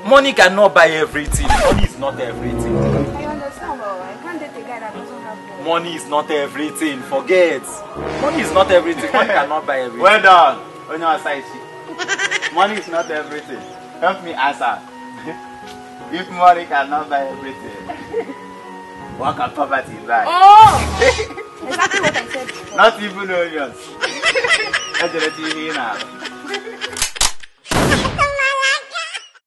Money cannot buy everything. Money is not everything. I understand, but I can't date a guy that doesn't have money. Money is not everything. Forget. Money is not everything. Money cannot buy everything. Well done. On your side, money is not everything. Help me answer. If money cannot buy everything, what can poverty buy? Oh! Exactly what I said before. Not even onions. That's the TV now.